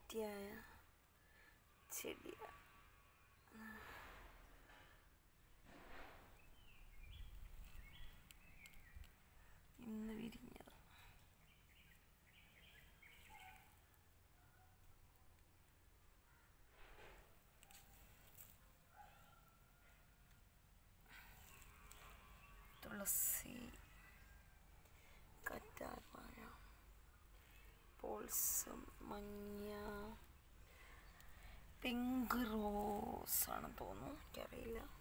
വെറൈറ്റിയായ ചെടിയാണ്. ഇന്ന് വിരിഞ്ഞത്. തുളസി, കറ്റാർവാഴ, പോൾസം, മഞ്ഞ, പിങ്ക് റോസ് ആണെന്ന് തോന്നുന്നു, എനിക്കറിയില്ല.